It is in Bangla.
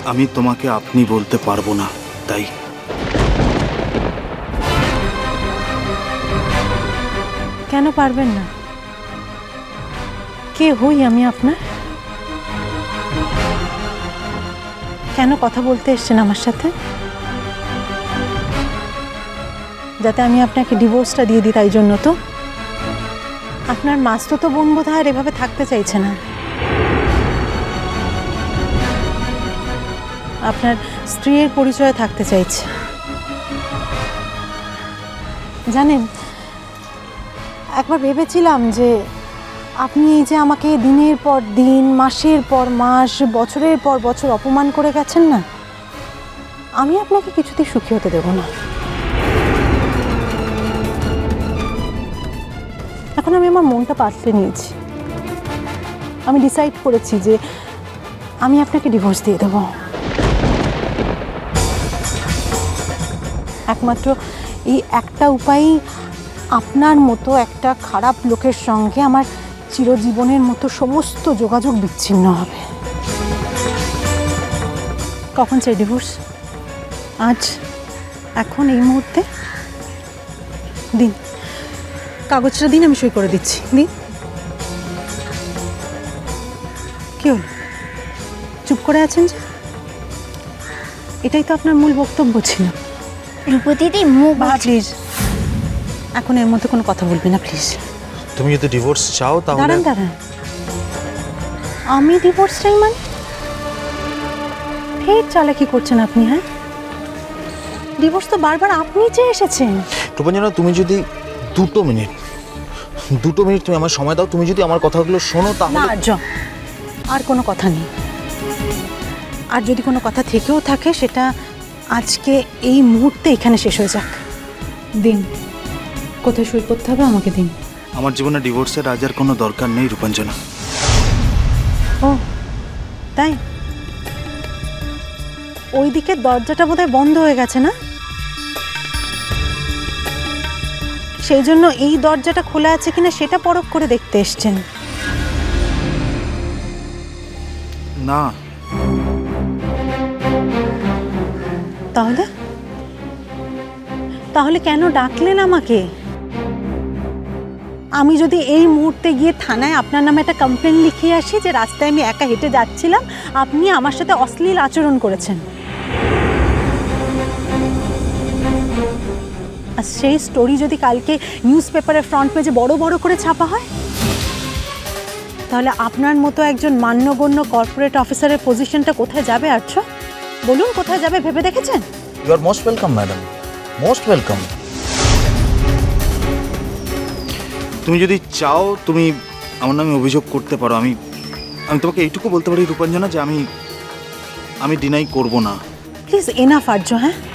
আমি তোমাকে আপনি বলতে পারবো না, তাই। কেন পারবেন না? কে হই আমি আপনার? কেন কথা বলতে এসছেন আমার সাথে? যাতে আমি আপনাকে ডিভোর্সটা দিয়ে দিই, তাই জন্য তো? আপনার মাসতুতো বোন বোধহয় আর এভাবে থাকতে চাইছে না। আপনার স্ত্রীর পরিচয়ে থাকতে চাইছে। জানেন, একবার ভেবেছিলাম যে আপনি এই যে আমাকে দিনের পর দিন, মাসের পর মাস, বছরের পর বছর অপমান করে গেছেন না, আমি আপনাকে কিছুতেই সুখী হতে দেব না। এখন আমি আমার মনটা পাল্টে নিয়েছি। আমি ডিসাইড করেছি যে আমি আপনাকে ডিভোর্স দিয়ে দেব। একমাত্র এই একটা উপায়ই আপনার মতো একটা খারাপ লোকের সঙ্গে আমার চিরজীবনের মতো সমস্ত যোগাযোগ বিচ্ছিন্ন হবে। কখন চাই ডিভোর্স? আজ, এখন, এই মুহূর্তে? দিন, কাগজটা দিন, আমি সই করে দিচ্ছি। দিন। কি হল, চুপ করে আছেন যে? এটাই তো আপনার মূল বক্তব্য ছিল। রূপদিদি মুখ প্লিজ, এখন এর মধ্যে কোনো কথা বলবি না প্লিজ। তুমি যদি ডিভোর্স চাও তাহলে দাঁড়ান দাঁড়ান, আমি ডিভোর্স চাই মানে? ফের চালাকি করছেন আপনি। হ্যাঁ, ডিভোর্স তো বারবার আপনি চেয়ে এসেছেন। রূপাঞ্জনা, তুমি যদি 2 মিনিট তুমি আমার সময় দাও, তুমি যদি আমার কথাগুলো শোনো তাহলে। না আর্য, আর কোনো কথা নেই। আর যদি কোনো কথা থেকেও থাকে সেটা আজকে এই মুহূর্তে এখানে শেষ হয়ে যাক। দিন, কোথায় সই করতে হবে আমাকে দিন। আমার জীবনে ডিভোর্সের আজ আর কোনো দরকার নেই রূপাঞ্জনা। ও তাই? ওই দিকের দরজাটা বোধহয় বন্ধ হয়ে গেছে না? সেই জন্য এই দরজাটা খোলা আছে কিনা সেটা পরখ করে দেখতে এসছেন? না। তাহলে তাহলে কেন ডাকলেন আমাকে? আমি যদি এই মুহূর্তে গিয়ে থানায় আপনার নামে একটা কমপ্লেন লিখিয়ে আসি যে রাস্তায় আমি একা হেঁটে যাচ্ছিলাম, আপনি আমার সাথে অশ্লীল আচরণ করেছেন, আর সেই স্টোরি যদি কালকে নিউজ পেপারের ফ্রন্ট পেজে বড় বড় করে ছাপা হয়, তাহলে আপনার মতো একজন মান্যগণ্য কর্পোরেট অফিসারের পজিশনটা কোথায় যাবে আর্য? বলুন, কোথায় যাবে ভেবে দেখেছেন? You are most welcome madam, most welcome. তুমি যদি চাও তুমি আমার নামে অভিযোগ করতে পারো। আমি তোমাকে এইটুকু বলতে পারি রূপাঞ্জনা যে আমি ডিনাই করব না। Please enough Arya. হ্যাঁ,